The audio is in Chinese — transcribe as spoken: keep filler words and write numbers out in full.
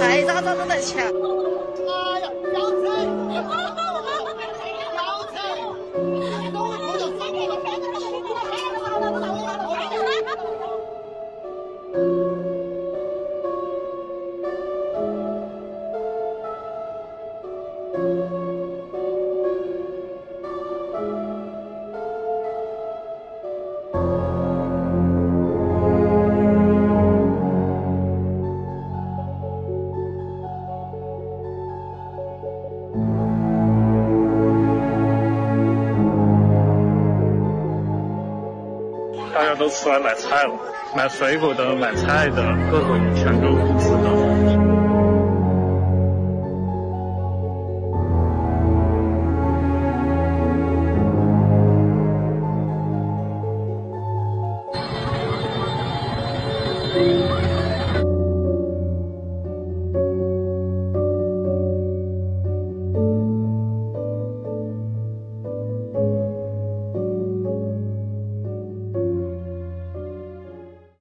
菜渣渣都在抢。 哎呀，要菜！要菜！都会偷走三个。 大家都出来买菜了，买水果的、买菜的，各种全都不知道。